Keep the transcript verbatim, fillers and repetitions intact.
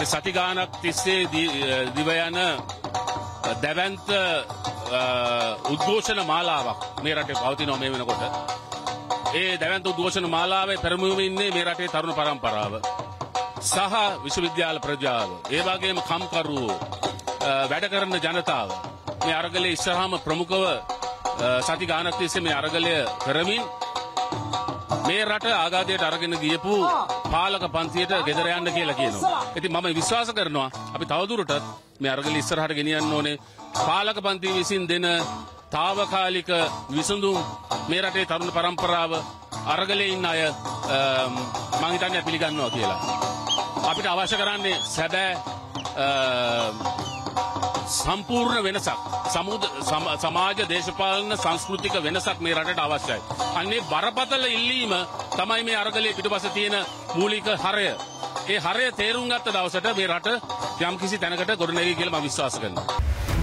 සති ගානක් තිස්සේ දිව යන දැවැන්ත උද්ඝෝෂණ මාලාවක් මේ රටේ පවතිනවා මේ වෙනකොට. ඒ දැවැන්ත උද්ඝෝෂණ මාලාවේ පෙරමුණේ ඉන්නේ මේ රටේ තරුණ පරම්පරාව සහ විශ්වවිද්‍යාල ප්‍රජාව, ඒ වගේම කම්කරුවෝ, වැඩ කරන ජනතාව. මේ අරගලයේ ඉස්සරහාම ප්‍රමුඛව සති ගානක් තිස්සේ මේ අරගලය කරමින් මේ රට ආගාදයට අරගෙන ගියපු පාලක පන්තියට ගෙදර යන්න කියලා කියනවා. ඉතින් මම විශ්වාස කරනවා අපි තවදුරටත් මේ අරගල ඉස්සරහට ගෙනියන්න ඕනේ. පාලක පන්තිය විසින් දෙන తాවකාලික විසඳුම් මේ රටේ තරුණ පරම්පරාව අරගලේ ඉන්න අය මම හිතන්නේ පිළිගන්නවා කියලා. අපිට අවශ්‍ය කරන්නේ සැබෑ සම්පූර්ණ වෙනසක්, සමාජ දේශපාලන සංස්කෘතික වෙනසක් මේ රටට අවශ්‍යයි. අන්නේ බරපතල ඉල්ලීම තමයි මේ අරගලයේ පිටුපස තියෙන මූලික හරය. ඒ හරය තේරුම් ගත්ත දවසට මේ රට යම්කිසි තැනකට ගොඩනැගී කියලා මම විශ්වාස කරනවා.